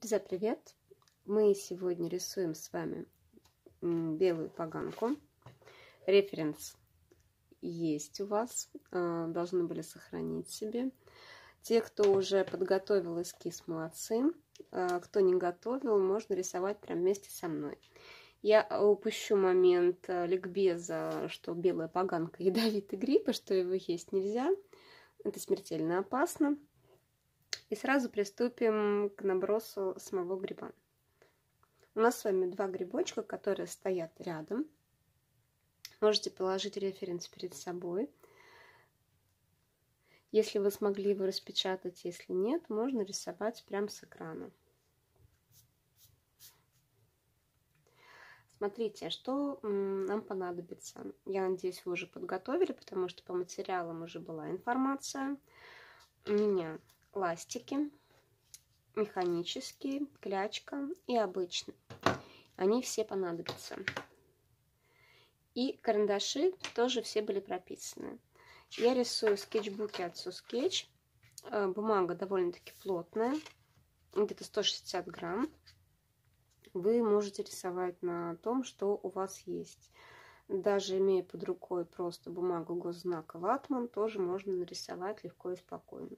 Друзья, привет! Мы сегодня рисуем с вами белую поганку. Референс есть у вас, должны были сохранить себе. Те, кто уже подготовил эскиз, молодцы. Кто не готовил, можно рисовать прямо вместе со мной. Я упущу момент ликбеза, что белая поганка ядовитый гриб, и что его есть нельзя. Это смертельно опасно. И сразу приступим к набросу самого гриба. У нас с вами два грибочка, которые стоят рядом. Можете положить референс перед собой. Если вы смогли его распечатать, если нет, можно рисовать прямо с экрана. Смотрите, что нам понадобится. Я надеюсь, вы уже подготовили, потому что по материалам уже была информация. У меня ластики, механические, клячка и обычный. Они все понадобятся. И карандаши тоже все были прописаны. Я рисую в скетчбуке отцу скетч. Бумага довольно-таки плотная, где-то 160 грамм. Вы можете рисовать на том, что у вас есть. Даже имея под рукой просто бумагу госзнака ватман, тоже можно нарисовать легко и спокойно.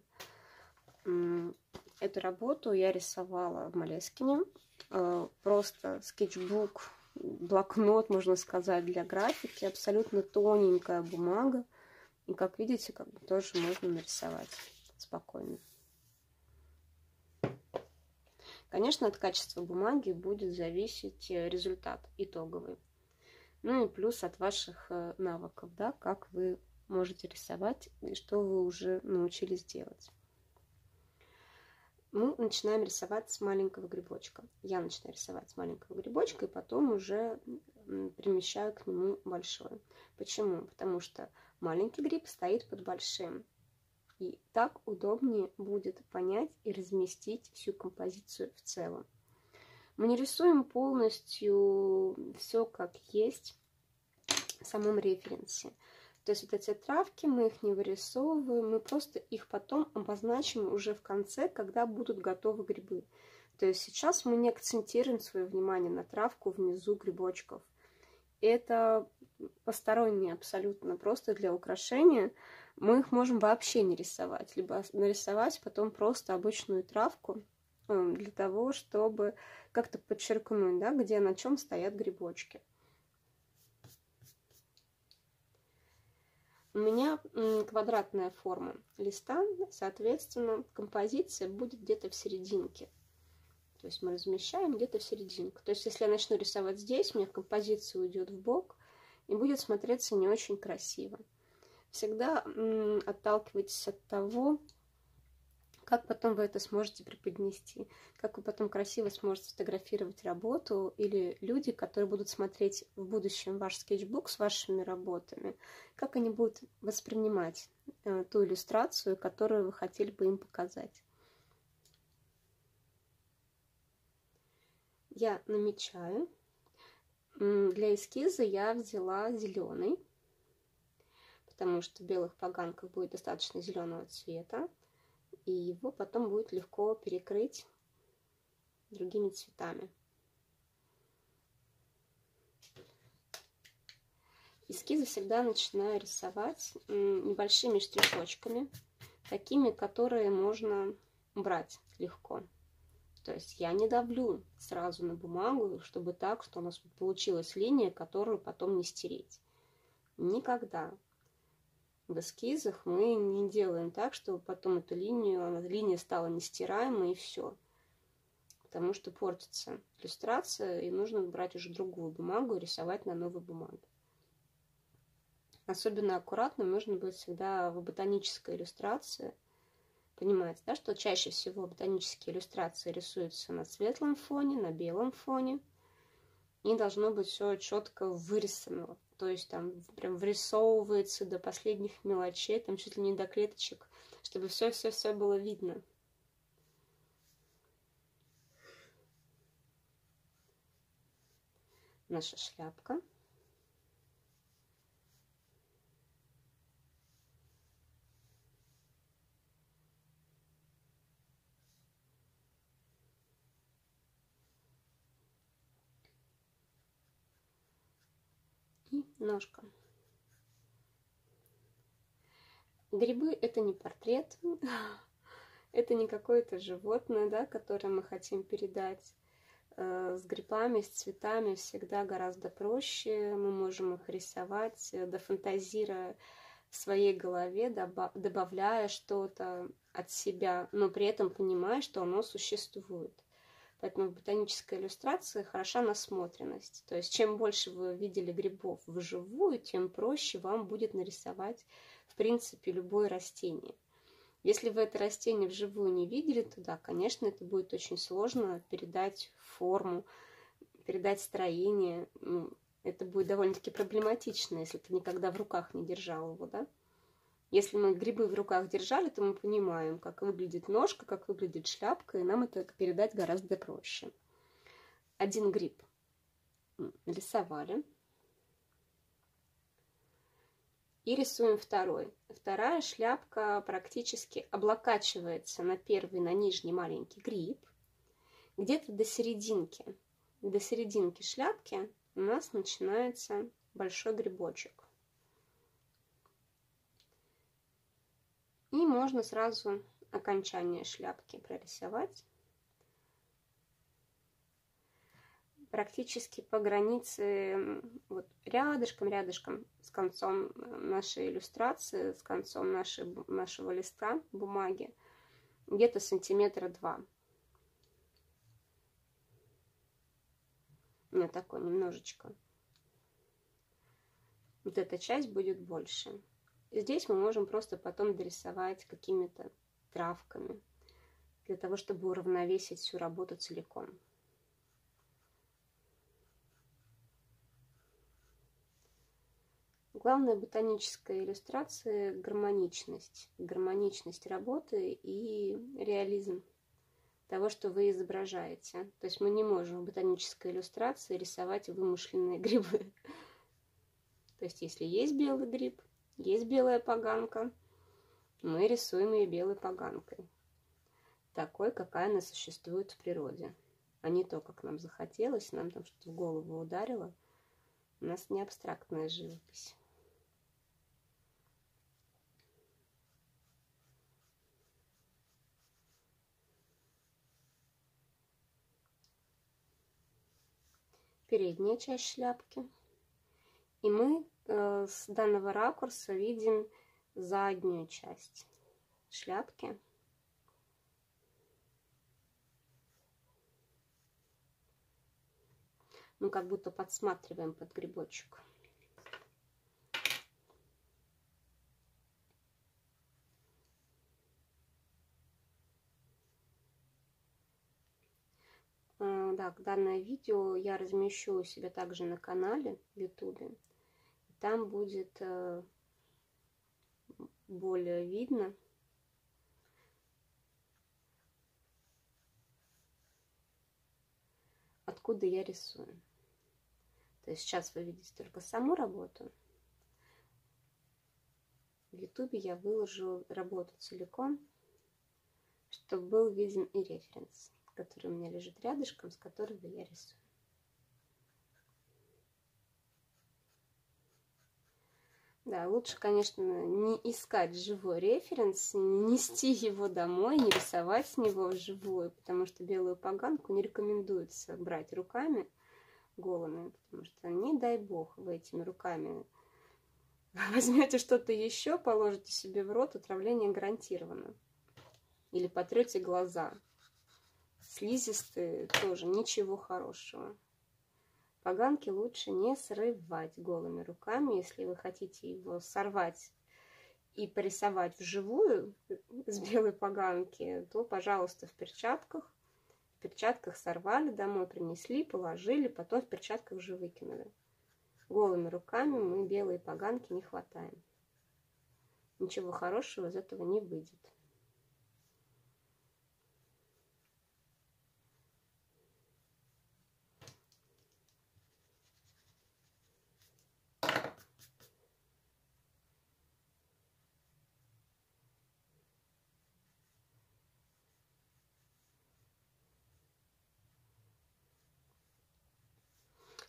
Эту работу я рисовала в Молескине. Просто скетчбук, блокнот, можно сказать, для графики. Абсолютно тоненькая бумага. И, как видите, тоже можно нарисовать спокойно. Конечно, от качества бумаги будет зависеть результат итоговый. Ну и плюс от ваших навыков, да, как вы можете рисовать и что вы уже научились делать. Мы начинаем рисовать с маленького грибочка. Я начинаю рисовать с маленького грибочка и потом уже перемещаю к нему большой. Почему? Потому что маленький гриб стоит под большим. И так удобнее будет понять и разместить всю композицию в целом. Мы не рисуем полностью все как есть в самом референсе. То есть вот эти травки, мы их не вырисовываем, мы просто их потом обозначим уже в конце, когда будут готовы грибы. То есть сейчас мы не акцентируем свое внимание на травку внизу грибочков. Это посторонние абсолютно, просто для украшения. Мы их можем вообще не рисовать, либо нарисовать потом просто обычную травку для того, чтобы как-то подчеркнуть, да, где на чем стоят грибочки. У меня квадратная форма листа, соответственно, композиция будет где-то в серединке. То есть мы размещаем где-то в серединку. То есть если я начну рисовать здесь, у меня композиция уйдет в бок и будет смотреться не очень красиво. Всегда отталкивайтесь от того, как потом вы это сможете преподнести, как вы потом красиво сможете сфотографировать работу, или люди, которые будут смотреть в будущем ваш скетчбук с вашими работами, как они будут воспринимать ту иллюстрацию, которую вы хотели бы им показать. Я намечаю. Для эскиза я взяла зеленый, потому что в белых поганках будет достаточно зеленого цвета. И его потом будет легко перекрыть другими цветами. Эскизы всегда начинаю рисовать небольшими штришочками, такими, которые можно брать легко. То есть я не давлю сразу на бумагу, чтобы так, что у нас получилась линия, которую потом не стереть. Никогда. В эскизах мы не делаем так, чтобы потом эту линия стала нестираемой и все. Потому что портится иллюстрация, и нужно брать уже другую бумагу и рисовать на новой бумаге. Особенно аккуратно нужно быть всегда в ботанической иллюстрации. Понимаете, да, что чаще всего ботанические иллюстрации рисуются на светлом фоне, на белом фоне. И должно быть все четко вырисовано. То есть там прям вырисовывается до последних мелочей, там чуть ли не до клеточек, чтобы все было видно. Наша шляпка. и ножка. Грибы — это не портрет, это не какое-то животное, да, которое мы хотим передать. С грибами, с цветами всегда гораздо проще. Мы можем их рисовать, дофантазируя в своей голове, добавляя что-то от себя, но при этом понимая, что оно существует. Поэтому в ботанической иллюстрации хороша насмотренность. То есть чем больше вы видели грибов вживую, тем проще вам будет нарисовать, в принципе, любое растение. Если вы это растение вживую не видели, то да, конечно, это будет очень сложно передать форму, передать строение. Это будет довольно-таки проблематично, если ты никогда в руках не держал его, да? Если мы грибы в руках держали, то мы понимаем, как выглядит ножка, как выглядит шляпка, и нам это передать гораздо проще. Один гриб нарисовали. И рисуем второй. Вторая шляпка практически облокачивается на первый, на нижний маленький гриб. Где-то до серединки шляпки у нас начинается большой грибочек. И можно сразу окончание шляпки прорисовать. Практически по границе, вот рядышком с концом нашей иллюстрации, с концом нашего листа бумаги, где-то сантиметра 2. Вот такой немножечко. Вот эта часть будет больше. Здесь мы можем просто потом дорисовать какими-то травками, для того, чтобы уравновесить всю работу целиком. Главное в ботанической иллюстрации — гармоничность. Гармоничность работы и реализм того, что вы изображаете. То есть мы не можем в ботанической иллюстрации рисовать вымышленные грибы. То есть если есть белый гриб, есть белая поганка, мы рисуем ее белой поганкой. Такой, какая она существует в природе. А не то, как нам захотелось, нам там что-то в голову ударило. У нас не абстрактная живопись. Передняя часть шляпки. И мы с данного ракурса видим заднюю часть шляпки. Мы как будто подсматриваем под грибочек. Да, данное видео я размещу у себя также на канале в YouTube. Там будет более видно. Откуда я рисую. То есть сейчас вы видите только саму работу. В YouTube я выложу работу целиком, чтобы был виден и референс, который у меня лежит рядышком, с которого я рисую. Да, лучше, конечно, не искать живой референс, не нести его домой, не рисовать с него вживую, потому что белую поганку не рекомендуется брать руками голыми, потому что, не дай бог, вы этими руками возьмете что-то еще, положите себе в рот, отравление гарантировано. Или потрете глаза. Слизистые тоже ничего хорошего. Поганки лучше не срывать голыми руками. Если вы хотите его сорвать и порисовать вживую с белой поганки, то, пожалуйста, в перчатках. В перчатках сорвали, домой принесли, положили, потом в перчатках уже выкинули. Голыми руками мы белые поганки не хватаем. Ничего хорошего из этого не выйдет.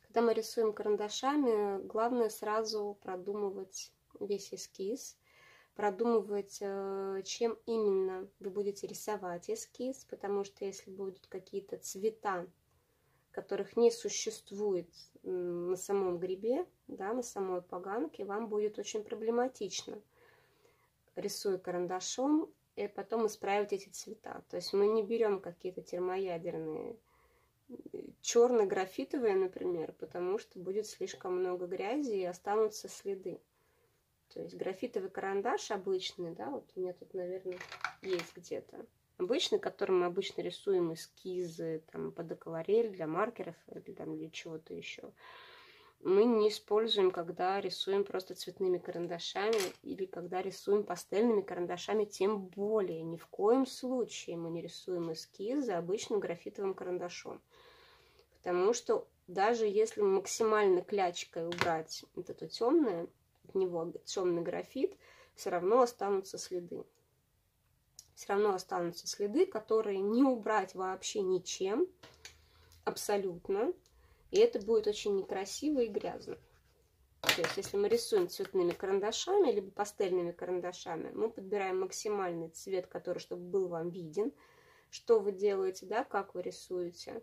Когда мы рисуем карандашами, главное сразу продумывать весь эскиз, продумывать, чем именно вы будете рисовать эскиз, потому что если будут какие-то цвета, которых не существует на самом грибе, да, на самой поганке, вам будет очень проблематично, рисуя карандашом, и потом исправить эти цвета. То есть мы не берем какие-то термоядерные, черно-графитовые, например, потому что будет слишком много грязи и останутся следы. То есть графитовый карандаш обычный, да, вот у меня тут, наверное, есть где-то. Обычный, которым мы обычно рисуем эскизы там, под акварель, для маркеров или там, для чего-то еще. Мы не используем, когда рисуем просто цветными карандашами или когда рисуем пастельными карандашами, тем более. Ни в коем случае мы не рисуем эскизы обычным графитовым карандашом. Потому что даже если максимально клячкой убрать вот это темное, от него темный графит, все равно останутся следы. Все равно останутся следы, которые не убрать вообще ничем, абсолютно. И это будет очень некрасиво и грязно. То есть, если мы рисуем цветными карандашами, либо пастельными карандашами, мы подбираем максимальный цвет, который, чтобы был вам виден, что вы делаете, да, как вы рисуете.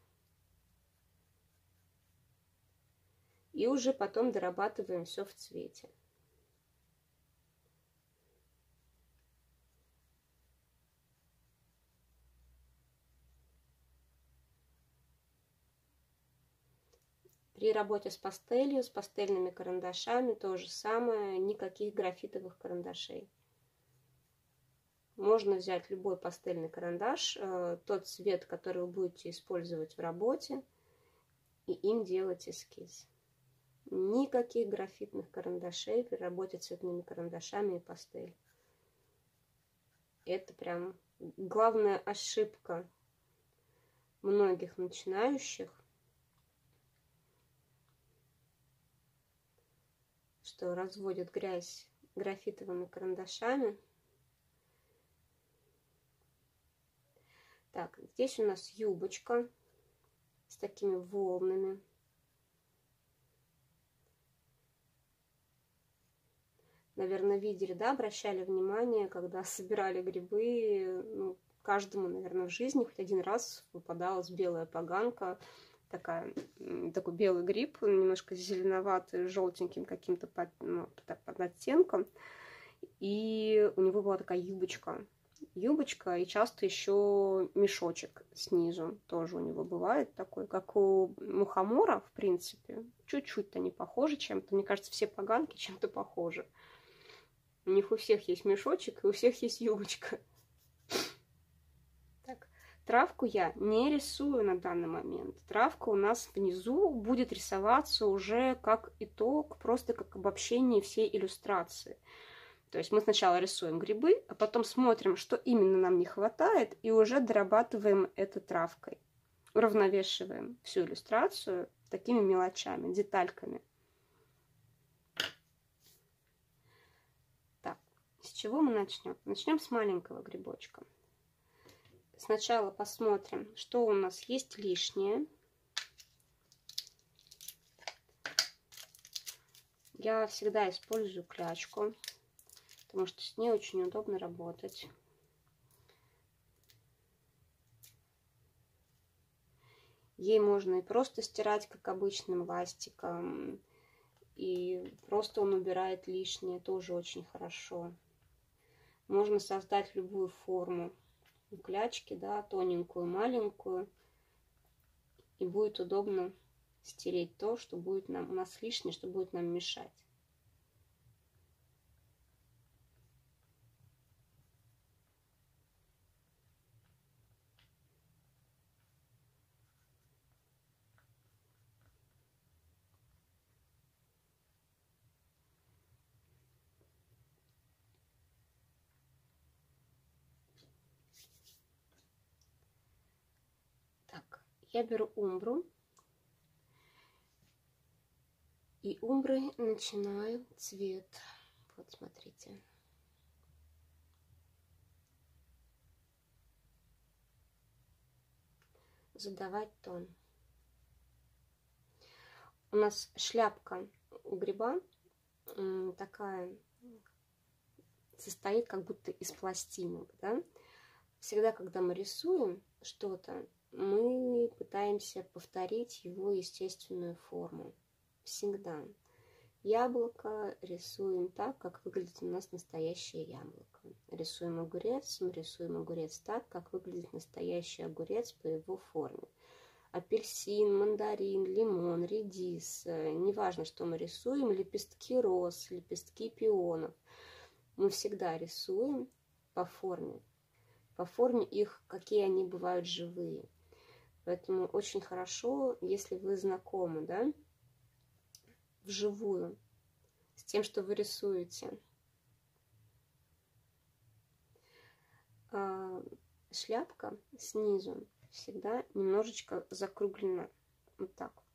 И уже потом дорабатываем все в цвете. При работе с пастелью, с пастельными карандашами то же самое, никаких графитовых карандашей. Можно взять любой пастельный карандаш, тот цвет, который вы будете использовать в работе, и им делать эскиз. Никаких графитных карандашей при работе цветными карандашами и пастель. Это прям главная ошибка многих начинающих, что разводят грязь графитовыми карандашами. Так, здесь у нас юбочка с такими волнами. Наверное, видели, да, обращали внимание, когда собирали грибы, ну, каждому, наверное, в жизни хоть один раз попадалась белая поганка, такой белый гриб, немножко зеленоватый, желтеньким каким-то под оттенком, и у него была такая юбочка и часто еще мешочек снизу тоже у него бывает такой, как у мухомора, в принципе, чуть-чуть-то не похожи чем-то, мне кажется, все поганки чем-то похожи. У них у всех есть мешочек, и у всех есть юбочка. Так, травку я не рисую на данный момент. Травка у нас внизу будет рисоваться уже как итог, просто как обобщение всей иллюстрации. То есть мы сначала рисуем грибы, а потом смотрим, что именно нам не хватает, и уже дорабатываем это травкой. Уравновешиваем всю иллюстрацию такими мелочами, детальками. С чего мы начнем? Начнем с маленького грибочка. Сначала посмотрим, что у нас есть лишнее. Я всегда использую клячку, потому что с ней очень удобно работать. Ей можно и просто стирать, как обычным ластиком, и просто он убирает лишнее, тоже очень хорошо. Можно создать любую форму клячки, да, тоненькую, маленькую, и будет удобно стереть то, что будет у нас лишнее, что будет нам мешать. Я беру умбру, и умброй начинаю цвет. Вот, смотрите. Задавать тон. У нас шляпка у гриба такая состоит как будто из пластинок, да? Всегда, когда мы рисуем что-то, мы пытаемся повторить его естественную форму. Всегда. Яблоко рисуем так, как выглядит у нас настоящее яблоко. Рисуем огурец, мы рисуем огурец так, как выглядит настоящий огурец по его форме. Апельсин, мандарин, лимон, редис, неважно, что мы рисуем, лепестки роз, лепестки пионов. Мы всегда рисуем по форме их, какие они бывают живые. Поэтому очень хорошо, если вы знакомы, да, вживую с тем, что вы рисуете. Шляпка снизу всегда немножечко закруглена. Вот так вот.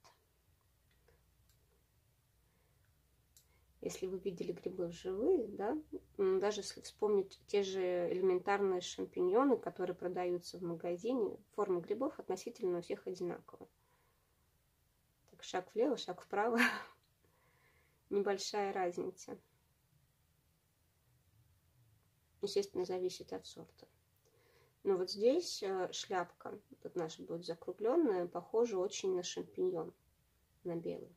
Если вы видели грибы вживые, да, даже если вспомнить те же элементарные шампиньоны, которые продаются в магазине, форма грибов относительно у всех одинаковая. Так, шаг влево, шаг вправо. Небольшая разница. Естественно, зависит от сорта. Но вот здесь шляпка, вот наша будет закругленная, похожа очень на шампиньон, на белый.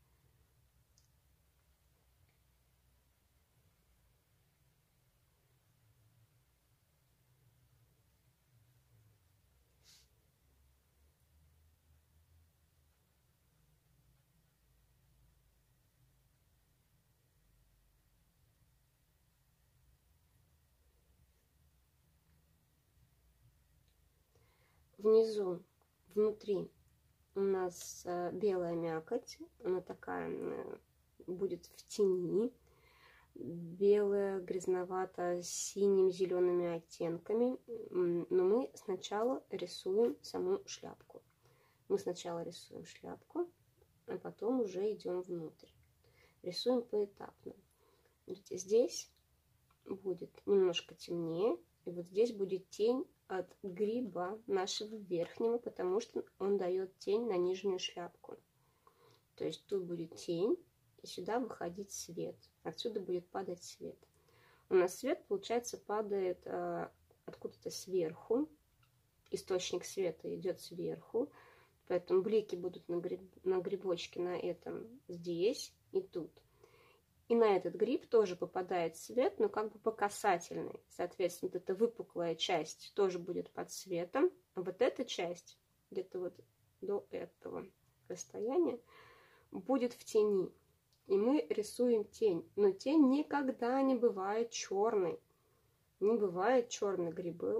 Внизу, внутри у нас белая мякоть, она такая будет в тени, белая, грязновато, с синим, зелеными оттенками. Но мы сначала рисуем саму шляпку. Мы сначала рисуем шляпку, а потом уже идем внутрь. Рисуем поэтапно. Видите, здесь будет немножко темнее, и вот здесь будет тень от гриба нашего верхнего, потому что он дает тень на нижнюю шляпку. То есть тут будет тень, и сюда выходить свет. Отсюда будет падать свет. У нас свет, получается, падает откуда-то сверху. Источник света идет сверху. Поэтому блики будут на грибочке на этом здесь и тут. И на этот гриб тоже попадает свет, но как бы по касательной. Соответственно, вот эта выпуклая часть тоже будет под светом, а вот эта часть, где-то вот до этого расстояния, будет в тени. И мы рисуем тень. Но тень никогда не бывает черной. Не бывает черной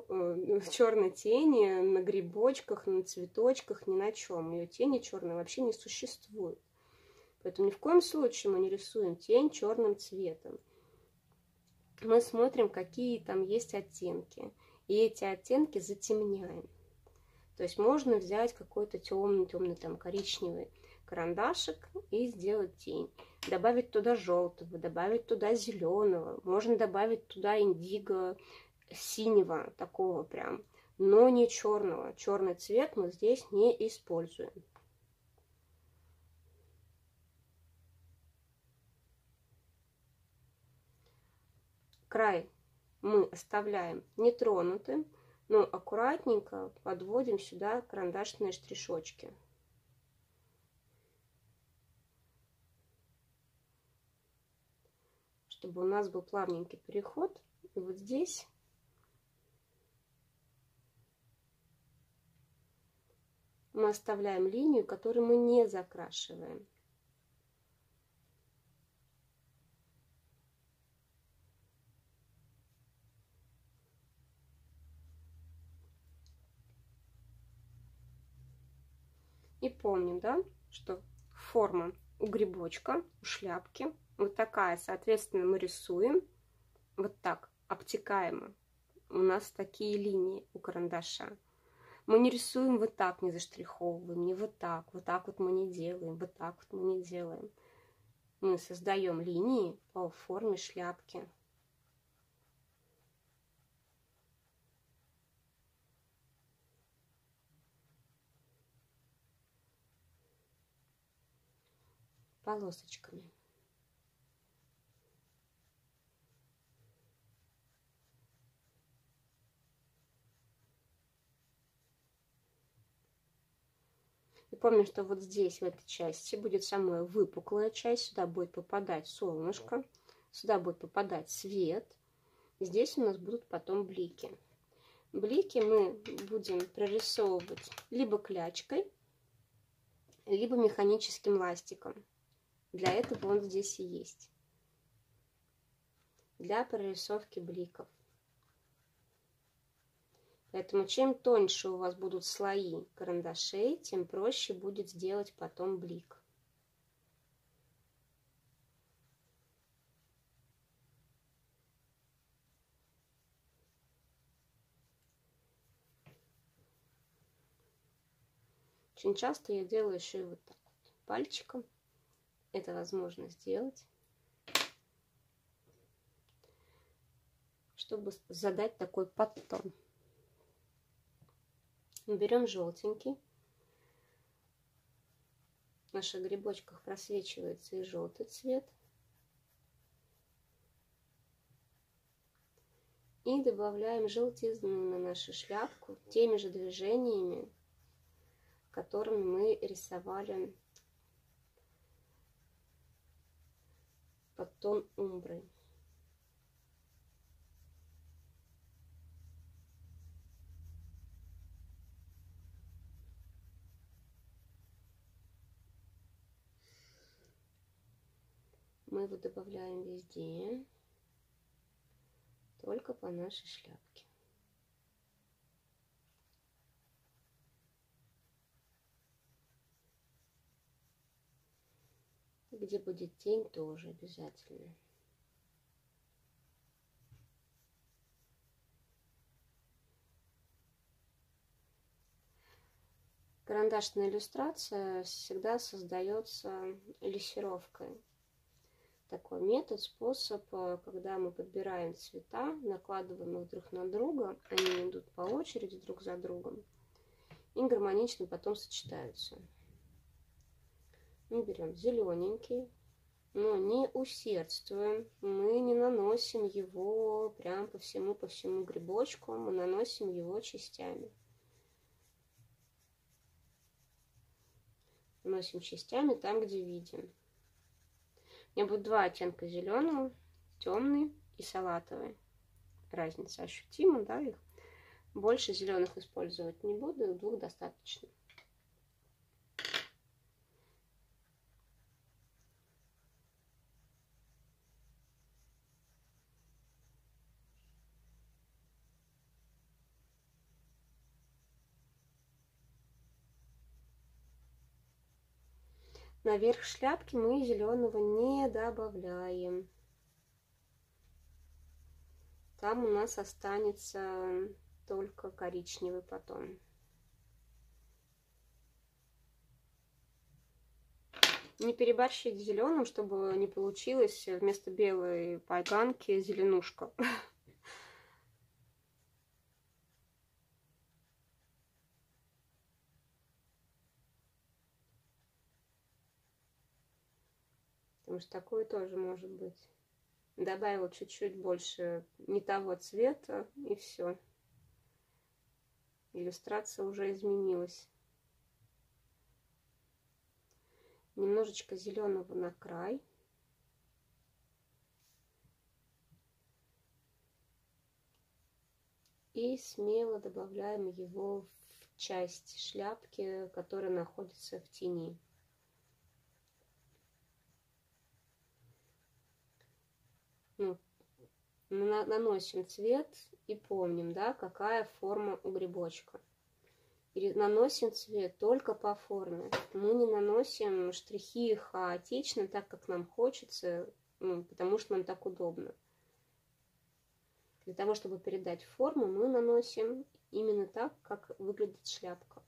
тени на грибочках, на цветочках, ни на чем. Ее тени черной вообще не существует. Поэтому ни в коем случае мы не рисуем тень черным цветом. Мы смотрим, какие там есть оттенки. И эти оттенки затемняем. То есть можно взять какой-то темный там коричневый карандашик и сделать тень. Добавить туда желтого, добавить туда зеленого. Можно добавить туда индиго, синего такого прям. Но не черного. Черный цвет мы здесь не используем. Край мы оставляем нетронутым, но аккуратненько подводим сюда карандашные штришочки. Чтобы у нас был плавненький переход. И вот здесь мы оставляем линию, которую мы не закрашиваем. И помним, да, что форма у грибочка, у шляпки вот такая. Соответственно, мы рисуем вот так, обтекаемо. У нас такие линии у карандаша. Мы не рисуем вот так, не заштриховываем, не вот так вот мы не делаем, вот так вот мы не делаем. Мы создаем линии по форме шляпки. полосочками. И помню, что вот здесь, в этой части, будет самая выпуклая часть. Сюда будет попадать солнышко, сюда будет попадать свет. И здесь у нас будут потом блики. Блики мы будем прорисовывать либо клячкой, либо механическим ластиком. Для этого он здесь и есть. Для прорисовки бликов. Поэтому чем тоньше у вас будут слои карандашей, тем проще будет сделать потом блик. Очень часто я делаю еще и вот так вот, пальчиком. Это возможно сделать, чтобы задать такой подтон. Берем желтенький. В наших грибочках просвечивается и желтый цвет. И добавляем желтизну на нашу шляпку теми же движениями, которыми мы рисовали подтон умбры. Мы его добавляем везде, только по нашей шляпке. Где будет тень, тоже обязательно. Карандашная иллюстрация всегда создается лессировкой. Такой метод, способ, когда мы подбираем цвета, накладываем их друг на друга, они идут по очереди друг за другом и гармонично потом сочетаются. Мы берем зелененький, но не усердствуем, мы не наносим его прям по всему грибочку, мы наносим его частями. Наносим частями там, где видим. У меня будет два оттенка зеленого, темный и салатовый. Разница ощутима, да, их. Больше зеленых использовать не буду, двух достаточно. Наверх шляпки мы зеленого не добавляем. Там у нас останется только коричневый потом. Не переборщить с зеленым, чтобы не получилось вместо белой поганки зеленушка. Потому что такое тоже может быть. Добавила чуть-чуть больше не того цвета, и все. Иллюстрация уже изменилась. Немножечко зеленого на край. И смело добавляем его в часть шляпки, которая находится в тени. Наносим цвет и помним, да, какая форма у грибочка. И наносим цвет только по форме. Мы не наносим штрихи хаотично, так как нам хочется, потому что нам так удобно. Для того, чтобы передать форму, мы наносим именно так, как выглядит шляпка.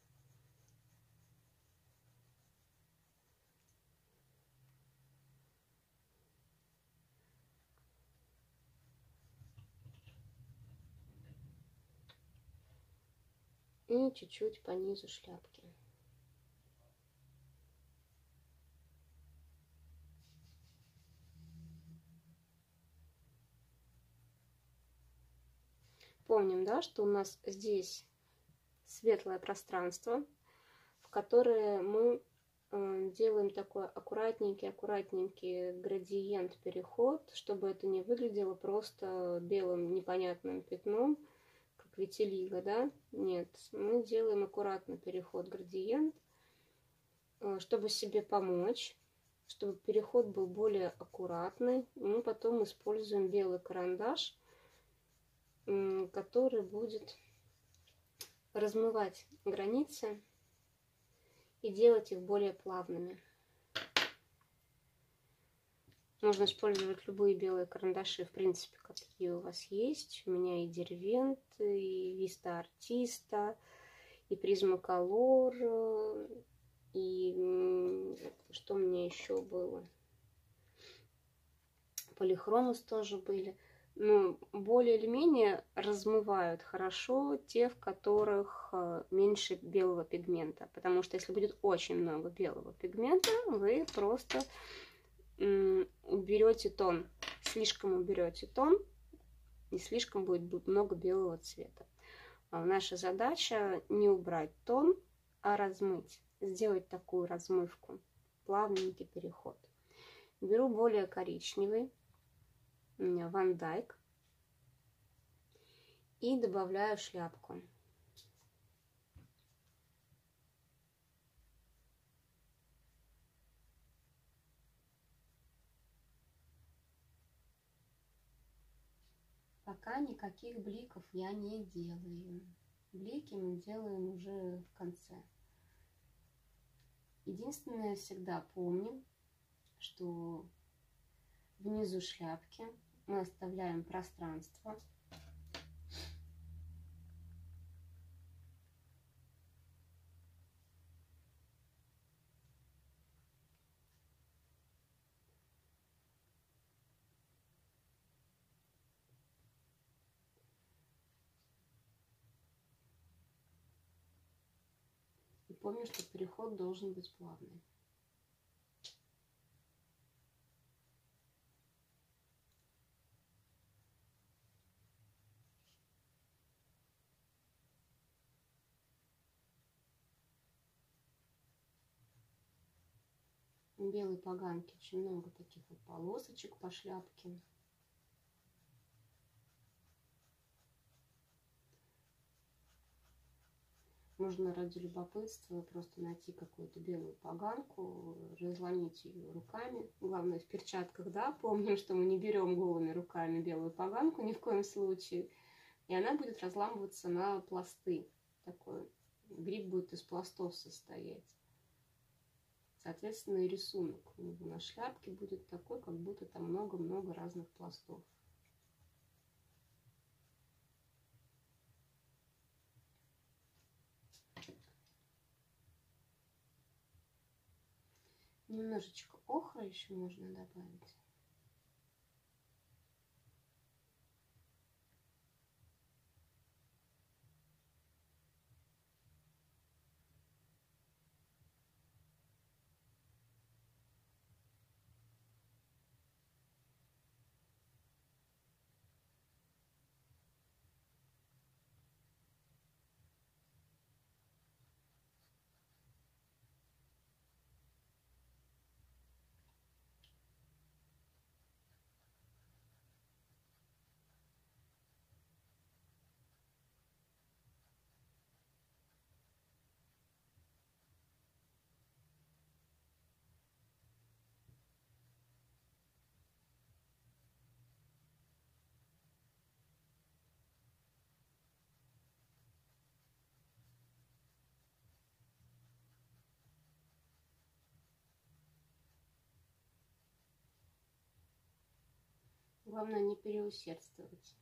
И чуть-чуть по низу шляпки. Помним, да, что у нас здесь светлое пространство, в которое мы делаем такой аккуратненький градиент, переход, чтобы это не выглядело просто белым непонятным пятном, как витилиго, да? Нет, мы делаем аккуратно переход, градиент, чтобы себе помочь, чтобы переход был более аккуратный. Мы потом используем белый карандаш, который будет размывать границы и делать их более плавными. Можно использовать любые белые карандаши, в принципе, какие у вас есть. У меня и Дервент, и Vista Artista, и Prismacolor, и что у меня еще было? Полихромус тоже были. Ну, более или менее размывают хорошо те, в которых меньше белого пигмента. Потому что если будет очень много белого пигмента, вы просто уберете тон. Слишком уберете тон, и слишком будет много белого цвета. Наша задача не убрать тон, а размыть. Сделать такую размывку. Плавненький переход. Беру более коричневый. У меня Ван Дайк. И добавляю шляпку. Пока никаких бликов я не делаю. Блики мы делаем уже в конце. Единственное, всегда помним, что внизу шляпки мы оставляем пространство. И помню, что переход должен быть плавный. Белой поганки очень много таких вот полосочек по шляпке. Можно ради любопытства просто найти какую-то белую поганку, разломить ее руками. Главное, в перчатках, да, помним, что мы не берем голыми руками белую поганку ни в коем случае. И она будет разламываться на пласты. Такой гриб будет из пластов состоять. Соответственно, и рисунок у него на шляпке будет такой, как будто там много-много разных пластов. Немножечко охры еще можно добавить. Главное не переусердствовать.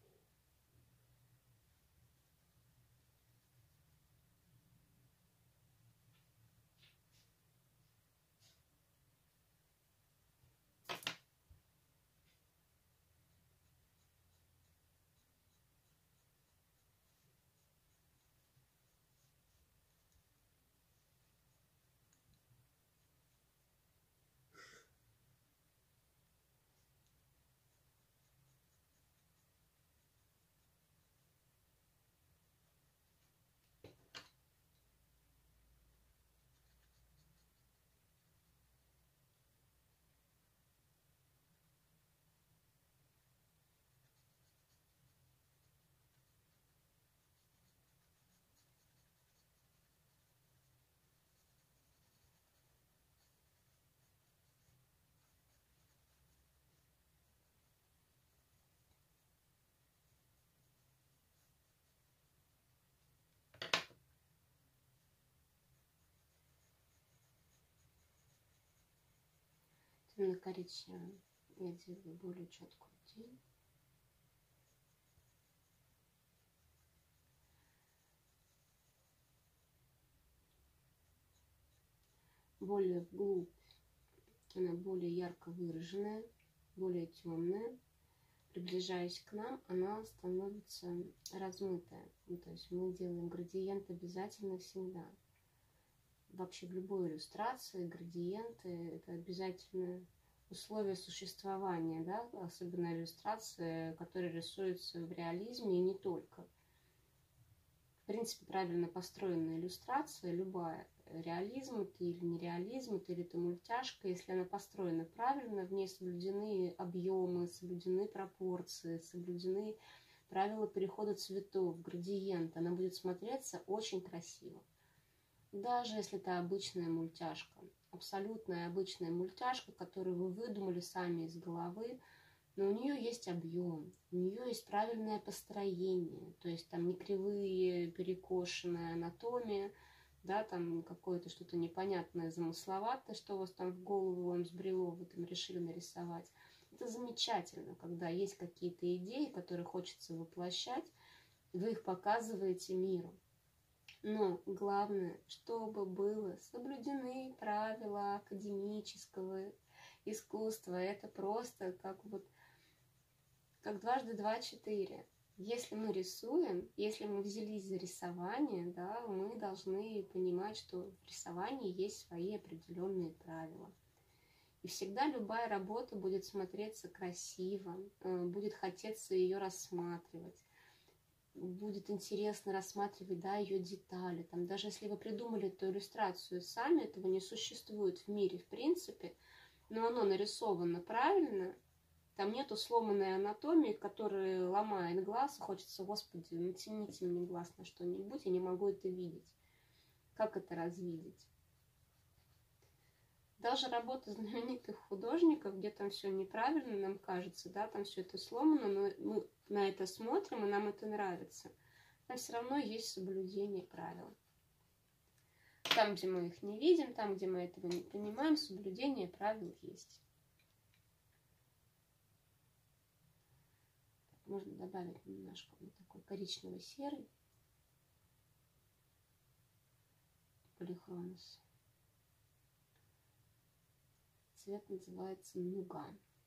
На коричневом я делаю более четкую тень. Более вглубь она более ярко выраженная, более темная. Приближаясь к нам, она становится размытая. Ну, то есть мы делаем градиент обязательно всегда. Вообще в любой иллюстрации градиенты — это обязательное условие существования, да? Особенно иллюстрации, которые рисуются в реализме и не только. В принципе, правильно построенная иллюстрация, любая, реализм это или нереализм, это или это мультяшка, если она построена правильно, в ней соблюдены объемы, соблюдены пропорции, соблюдены правила перехода цветов, градиент, она будет смотреться очень красиво. Даже если это обычная мультяшка, абсолютная обычная мультяшка, которую вы выдумали сами из головы, но у нее есть объем, у нее есть правильное построение, то есть там не кривые, перекошенная анатомия, да, там какое-то что-то непонятное, замысловатое, что у вас там в голову вам сбрело, вы там решили нарисовать. Это замечательно, когда есть какие-то идеи, которые хочется воплощать, вы их показываете миру. Но главное, чтобы было соблюдены правила академического искусства. Это просто как дважды два — четыре. Если мы рисуем, если мы взялись за рисование, да, мы должны понимать, что в рисовании есть свои определенные правила. И всегда любая работа будет смотреться красиво, будет хотеться ее рассматривать. Будет интересно рассматривать, да, ее детали. Там, даже если вы придумали эту иллюстрацию сами, этого не существует в мире в принципе, но оно нарисовано правильно, там нету сломанной анатомии, которая ломает глаз, и хочется: Господи, натяните мне глаз на что-нибудь, я не могу это видеть. Как это развидеть? Даже работа знаменитых художников, где там все неправильно, нам кажется, да, там все это сломано, но мы на это смотрим, и нам это нравится. Там все равно есть соблюдение правил. Там, где мы их не видим, там, где мы этого не понимаем, соблюдение правил есть. Можно добавить немножко вот такой коричнево-серый полихромус. Цвет называется нуга.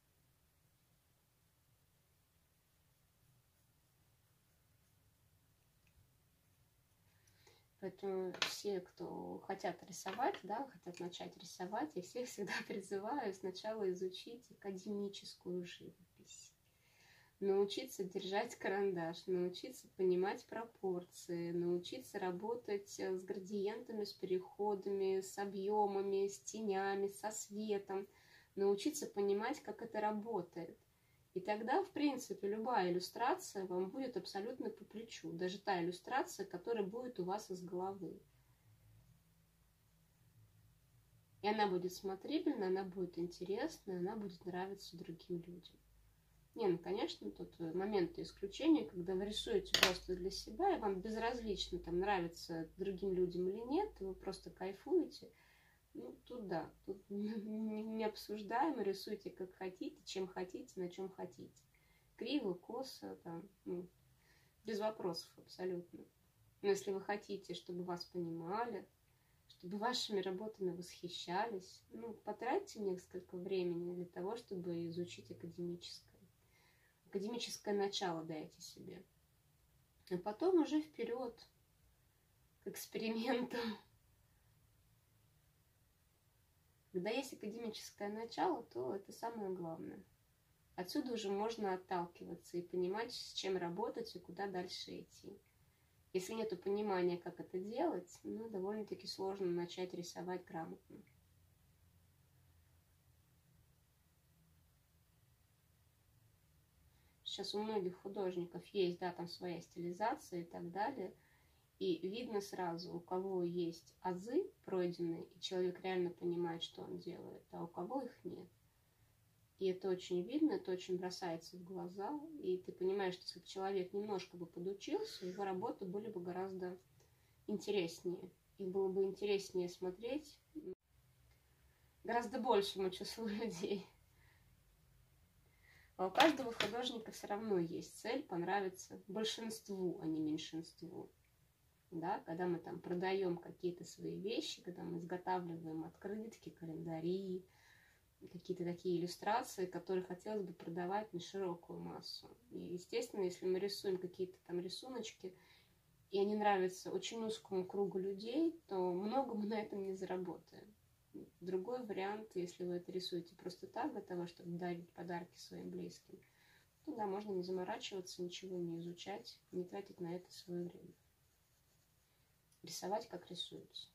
Поэтому все, кто хотят рисовать, да, хотят начать рисовать, я всех всегда призываю сначала изучить академическую живопись. Научиться держать карандаш, научиться понимать пропорции, научиться работать с градиентами, с переходами, с объемами, с тенями, со светом, научиться понимать, как это работает. И тогда, в принципе, любая иллюстрация вам будет абсолютно по плечу, даже та иллюстрация, которая будет у вас из головы. И она будет смотрибельна, она будет интересна, она будет нравиться другим людям. Не, ну, конечно, тут моменты исключения, когда вы рисуете просто для себя, и вам безразлично, там, нравится другим людям или нет, вы просто кайфуете. Ну, тут да, тут не обсуждаем, рисуйте как хотите, чем хотите, на чем хотите. Криво, косо, там, ну, без вопросов абсолютно. Но если вы хотите, чтобы вас понимали, чтобы вашими работами восхищались, ну, потратьте несколько времени для того, чтобы изучить академическое. Академическое начало дайте себе. А потом уже вперед к эксперименту. Когда есть академическое начало, то это самое главное. Отсюда уже можно отталкиваться и понимать, с чем работать и куда дальше идти. Если нет понимания, как это делать, ну, довольно-таки сложно начать рисовать грамотно. Сейчас у многих художников есть, да, там своя стилизация и так далее. И видно сразу, у кого есть азы пройденные, и человек реально понимает, что он делает, а у кого их нет. И это очень видно, это очень бросается в глаза. И ты понимаешь, что если бы человек немножко бы подучился, его работы были бы гораздо интереснее. И было бы интереснее смотреть. гораздо большему числу людей. А у каждого художника все равно есть цель понравиться большинству, а не меньшинству. Да? Когда мы там продаем какие-то свои вещи, когда мы изготавливаем открытки, календари, какие-то такие иллюстрации, которые хотелось бы продавать на широкую массу. И, естественно, если мы рисуем какие-то там рисуночки, и они нравятся очень узкому кругу людей, то много мы на этом не заработаем. Другой вариант, если вы это рисуете просто так, для того, чтобы дарить подарки своим близким, то да, можно не заморачиваться, ничего не изучать, не тратить на это свое время. Рисовать, как рисуется.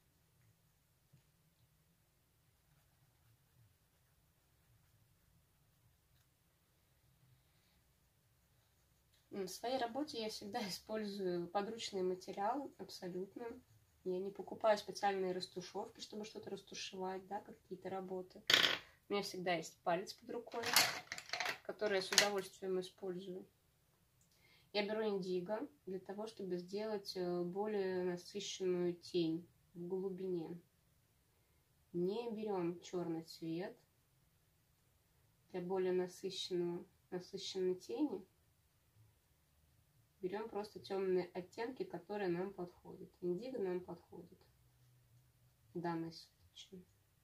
В своей работе я всегда использую подручные материалы, абсолютно. Я не покупаю специальные растушевки, чтобы что-то растушевать, да, какие-то работы. У меня всегда есть палец под рукой, который я с удовольствием использую. Я беру индиго для того, чтобы сделать более насыщенную тень в глубине. Не берем черный цвет для более насыщенной тени. Берем просто темные оттенки, которые нам подходят. Индиго нам подходит в данной случае.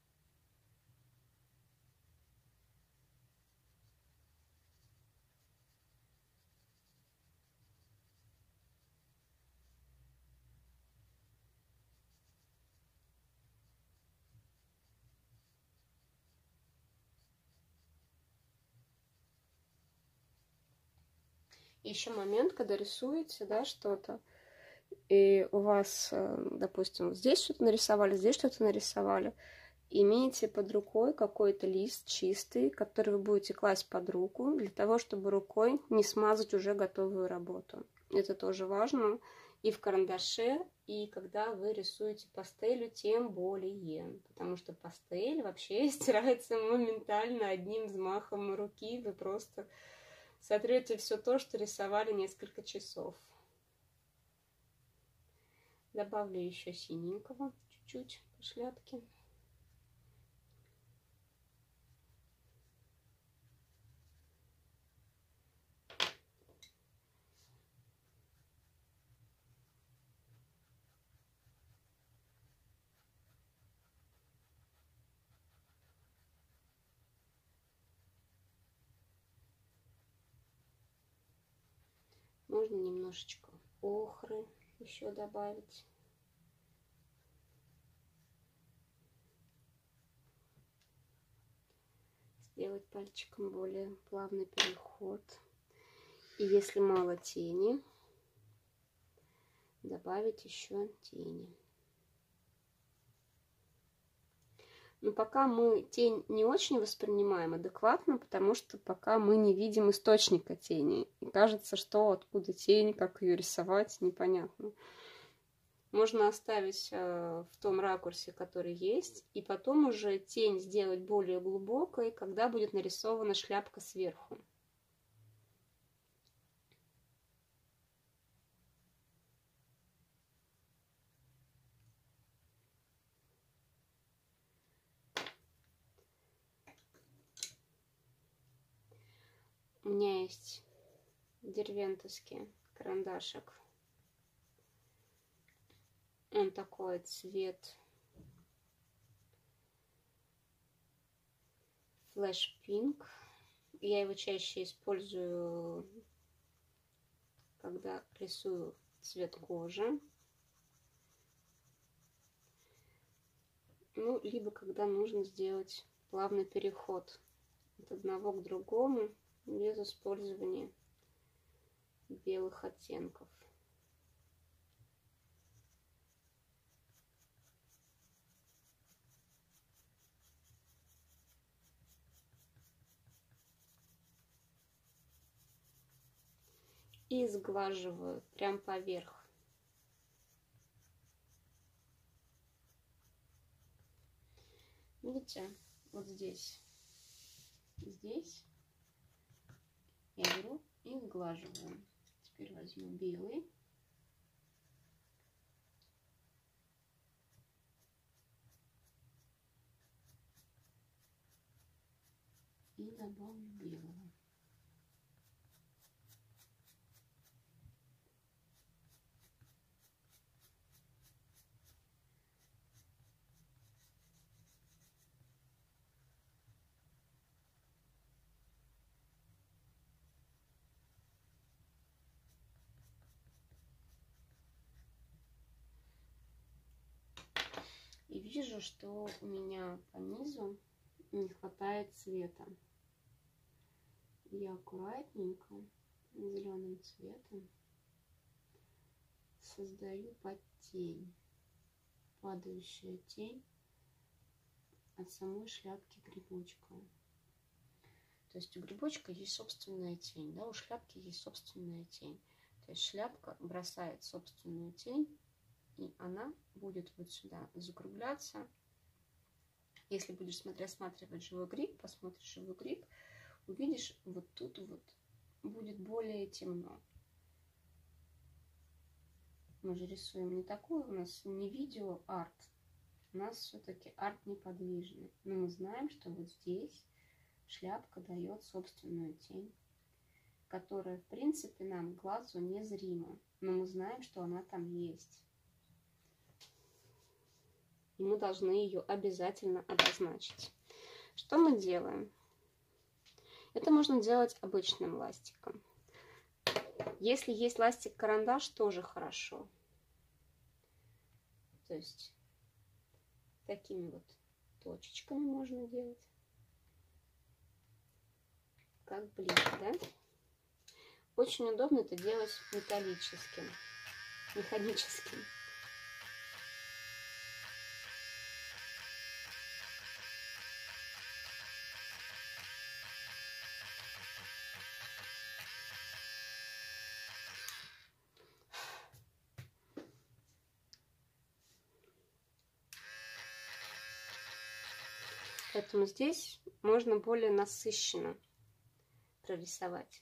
Еще момент, когда рисуете, да, что-то, и у вас, допустим, здесь что-то нарисовали, имейте под рукой какой-то лист чистый, который вы будете класть под руку, для того, чтобы рукой не смазать уже готовую работу. Это тоже важно и в карандаше, и когда вы рисуете пастелью, тем более, потому что пастель вообще стирается моментально одним взмахом руки, вы просто сотрете все то, что рисовали несколько часов. Добавлю еще синенького чуть-чуть по шляпке. Можно немножечко охры еще добавить. Сделать пальчиком более плавный переход. И если мало тени, добавить еще тени. Но пока мы тень не очень воспринимаем адекватно, потому что пока мы не видим источника тени. И кажется, что откуда тень, как ее рисовать, непонятно. Можно оставить в том ракурсе, который есть, и потом уже тень сделать более глубокой, когда будет нарисована шляпка сверху. У меня есть дервентовский карандашик. Он такой цвет флэш пинк. Я его чаще использую, когда рисую цвет кожи. Ну, либо когда нужно сделать плавный переход от одного к другому без использования белых оттенков. И сглаживаю прям поверх. Видите, вот здесь я беру и сглаживаю. Теперь возьму белый. И добавлю белого. И вижу, что у меня по низу не хватает цвета. Я аккуратненько зеленым цветом создаю под тень, падающая тень от самой шляпки грибочка. То есть у грибочка есть собственная тень, да, у шляпки есть собственная тень. То есть шляпка бросает собственную тень, и она будет вот сюда закругляться. Если будешь рассматривать живой гриб, посмотришь живой гриб, увидишь, вот тут вот будет более темно. Мы же рисуем не такое, у нас не видео арт, у нас все-таки арт неподвижный. Но мы знаем, что вот здесь шляпка дает собственную тень, которая, в принципе, нам глазу незрима, но мы знаем, что она там есть. И мы должны ее обязательно обозначить. Что мы делаем? Это можно делать обычным ластиком. Если есть ластик-карандаш, тоже хорошо. То есть такими вот точечками можно делать. Как блик, да? Очень удобно это делать металлическим, механическим. Поэтому здесь можно более насыщенно прорисовать.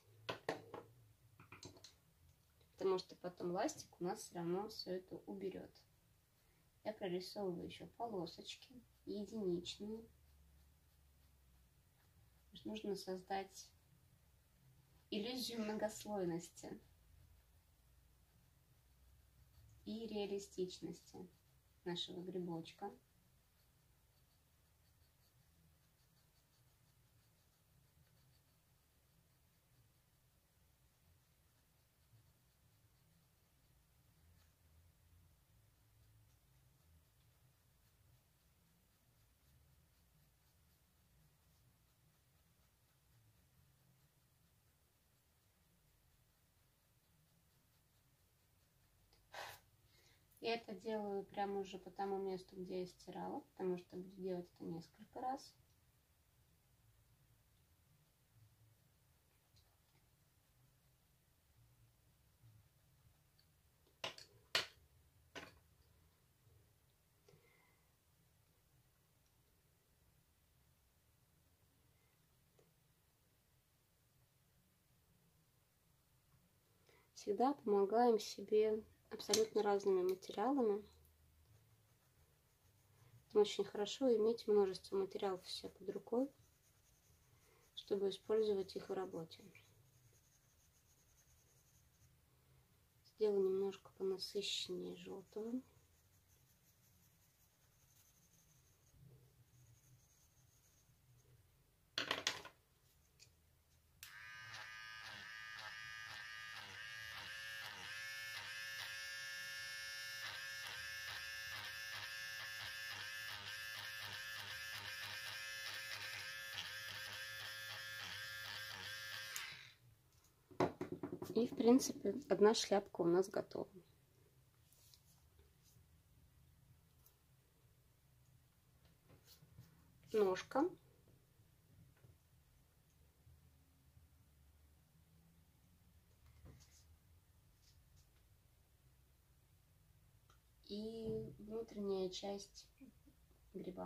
Потому что потом ластик у нас все равно все это уберет. Я прорисовываю еще полосочки единичные. Нужно создать иллюзию многослойности и реалистичности нашего грибочка. Я это делаю прямо уже по тому месту, где я стирала, потому что буду делать это несколько раз. Всегда помогаем себе абсолютно разными материалами. Это очень хорошо иметь множество материалов все под рукой, чтобы использовать их в работе. Сделаю немножко понасыщеннее желтого. И, в принципе, одна шляпка у нас готова. Ножка. И внутренняя часть гриба.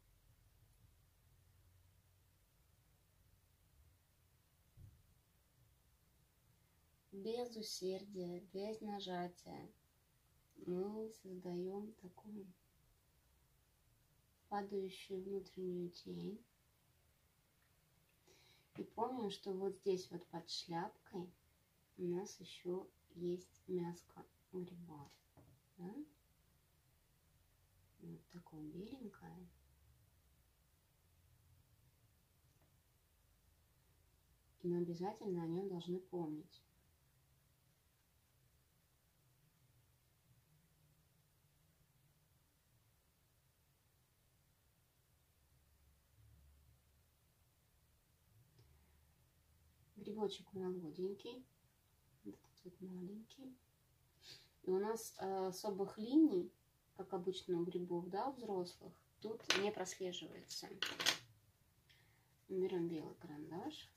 Без усердия, без нажатия мы создаем такую падающую внутреннюю тень. И помним, что вот здесь вот под шляпкой у нас еще есть мяско гриба. Да? Вот такое беленькое. И мы обязательно о нем должны помнить. Грибочек молоденький, вот этот вот маленький. И у нас особых линий, как обычно у грибов, да, у взрослых, тут не прослеживается. Берем белый карандаш.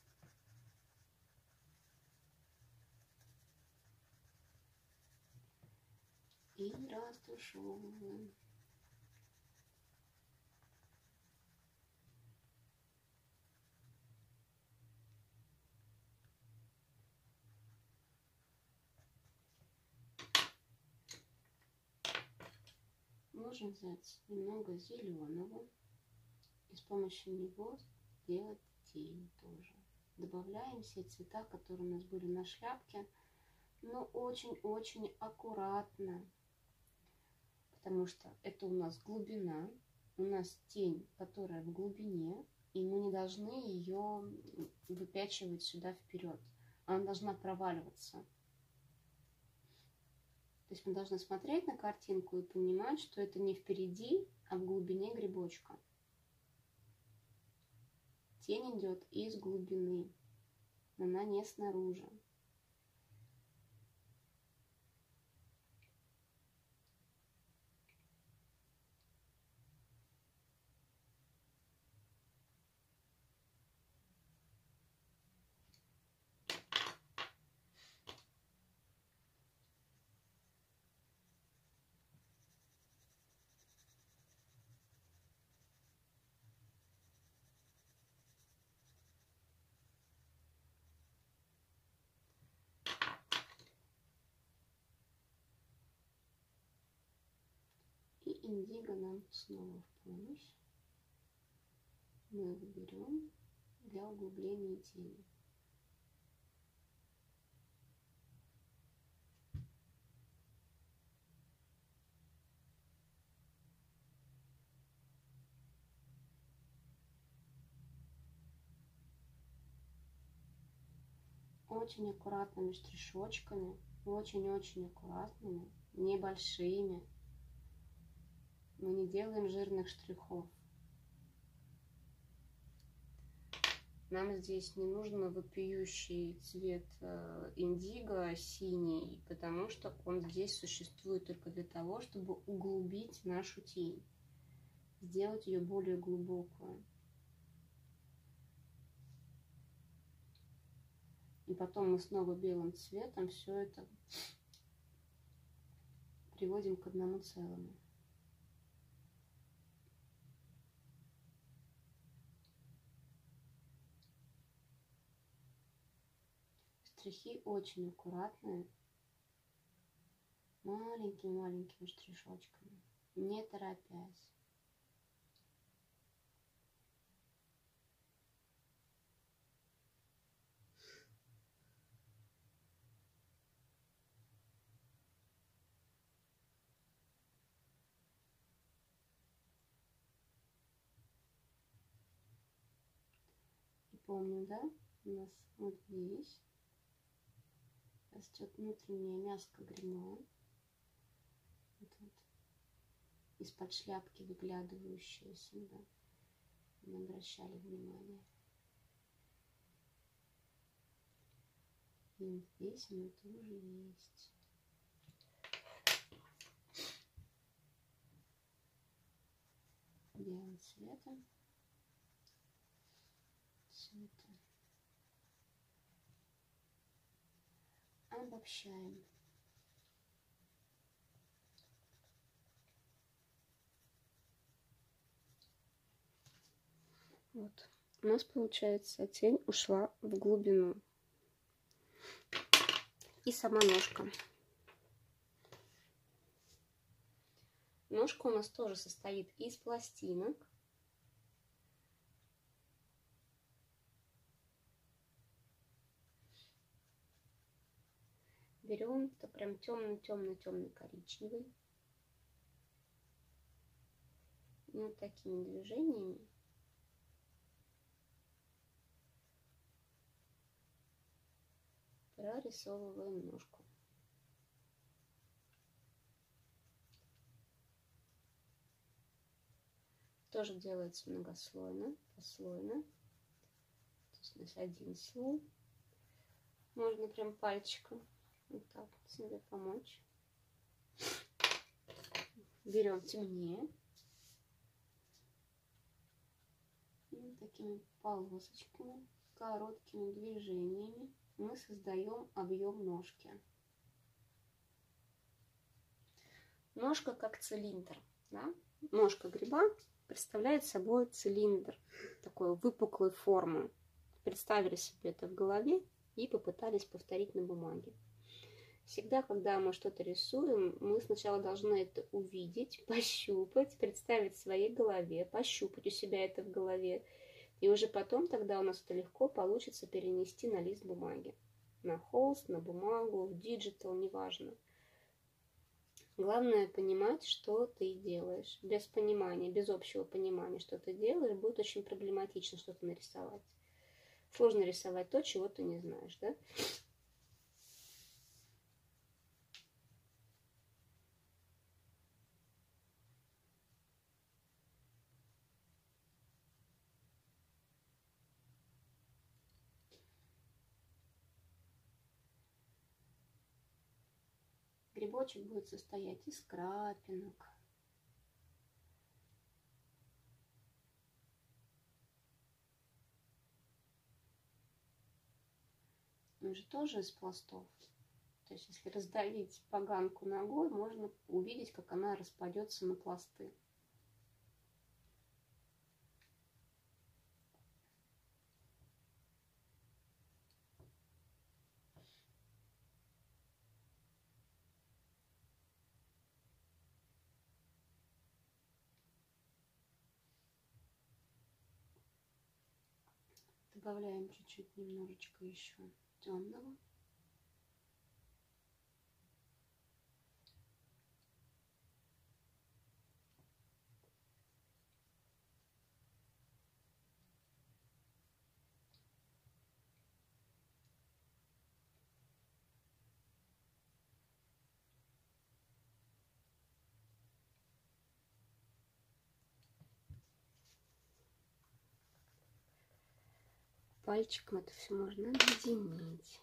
И растушевываем. Можем взять немного зеленого и с помощью него сделать тень тоже. Добавляем все цвета, которые у нас были на шляпке, но очень-очень аккуратно, потому что это у нас глубина, у нас тень, которая в глубине, и мы не должны ее выпячивать сюда вперед. Она должна проваливаться. То есть мы должны смотреть на картинку и понимать, что это не впереди, а в глубине грибочка. Тень идет из глубины, она не снаружи. И индиго нам снова в помощь. Мы его берем для углубления тени. Очень аккуратными штришочками, очень-очень аккуратными, небольшими. Мы не делаем жирных штрихов. Нам здесь не нужен вопиющий цвет индиго синий, потому что он здесь существует только для того, чтобы углубить нашу тень, сделать ее более глубокую. И потом мы снова белым цветом все это приводим к одному целому. Штрихи очень аккуратные, маленькими-маленькими штришочками, не торопясь. И помню, да, у нас вот здесь растет внутреннее мяско гриба. Вот, из-под шляпки выглядывающее всегда. Мы обращали внимание. И здесь оно тоже есть. Белым цветом. Все это обобщаем. Вот. У нас получается тень ушла в глубину. И сама ножка. Ножка у нас тоже состоит из пластинок. берем, это прям темно-темно-темный коричневый. И вот такими движениями прорисовываем ножку. Тоже делается многослойно, послойно. То есть у нас один слой. Можно прям пальчиком вот так себе помочь. Берем темнее. И такими полосочками, короткими движениями мы создаем объем ножки. Ножка как цилиндр. Да? Ножка гриба представляет собой цилиндр такой выпуклой формы. Представили себе это в голове и попытались повторить на бумаге. Всегда, когда мы что-то рисуем, мы сначала должны это увидеть, пощупать, представить в своей голове, пощупать у себя это в голове. И уже потом тогда у нас это легко получится перенести на лист бумаги. На холст, на бумагу, в диджитал, неважно. Главное понимать, что ты делаешь. Без понимания, без общего понимания, что ты делаешь, будет очень проблематично что-то нарисовать. Сложно рисовать то, чего ты не знаешь, да? Грибочек будет состоять из крапинок. Он же тоже из пластов. То есть, если раздавить поганку ногой, можно увидеть, как она распадется на пласты. Добавляем чуть-чуть немножечко еще темного. Пальчиком это все можно объединить.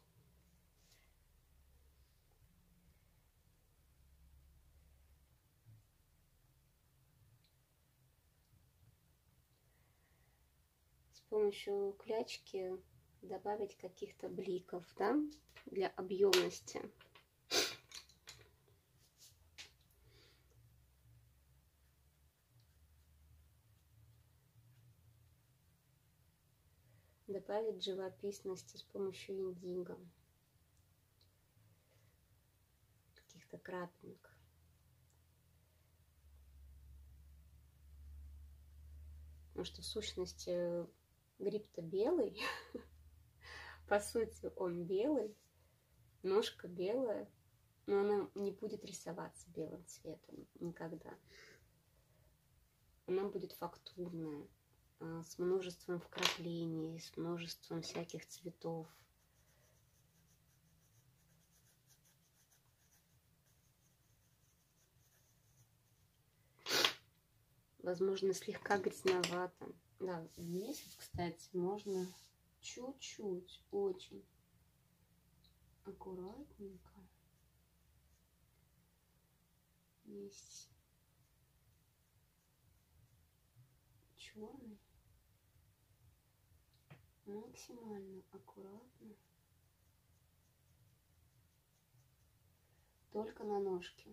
С помощью клячки добавить каких-то бликов, да, для объемности. Добавить живописности с помощью индиго. Каких-то крапинок. Потому что в сущности гриб-то белый. По сути он белый. Ножка белая. Но она не будет рисоваться белым цветом никогда. Она будет фактурная. С множеством вкраплений, с множеством всяких цветов. Возможно, слегка грязновато. Да, в месяц, кстати, можно чуть-чуть, очень аккуратненько. Есть черный. Максимально аккуратно. Только на ножке.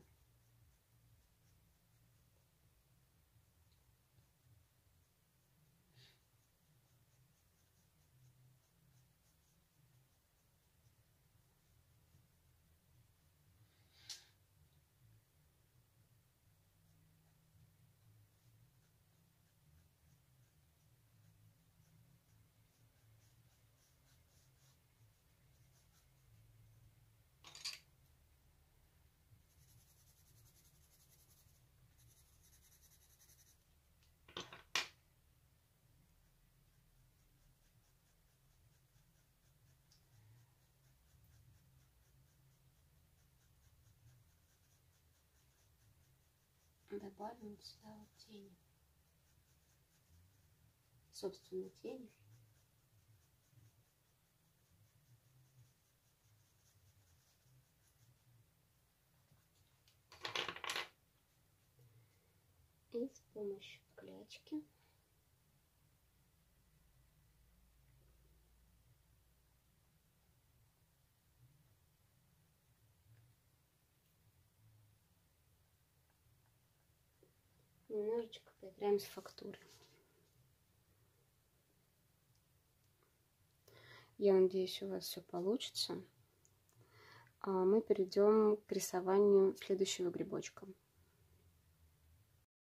добавим сюда вот тени. Собственно, тени. И с помощью клячки немножечко поиграем с фактурой. Я надеюсь, у вас все получится. Мы перейдем к рисованию следующего грибочка.